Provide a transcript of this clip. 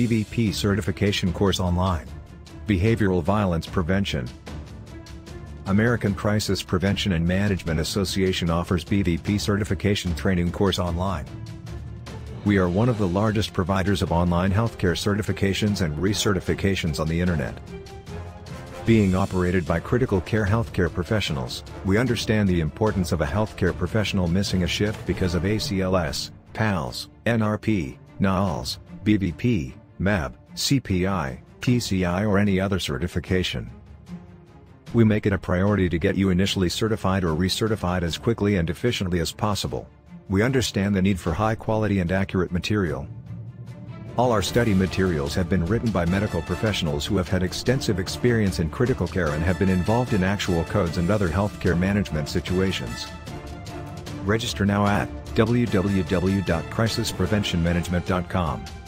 BVP certification course online. Behavioral violence prevention. American Crisis Prevention and Management Association offers BVP certification training course online. We are one of the largest providers of online healthcare certifications and recertifications on the internet. Being operated by critical care healthcare professionals, we understand the importance of a healthcare professional missing a shift because of ACLS, PALS, NRP, NALS, BVP, MAB, CPI, PCI or any other certification. We make it a priority to get you initially certified or recertified as quickly and efficiently as possible. We understand the need for high quality and accurate material. All our study materials have been written by medical professionals who have had extensive experience in critical care and have been involved in actual codes and other healthcare management situations. Register now at www.crisispreventionmanagement.com.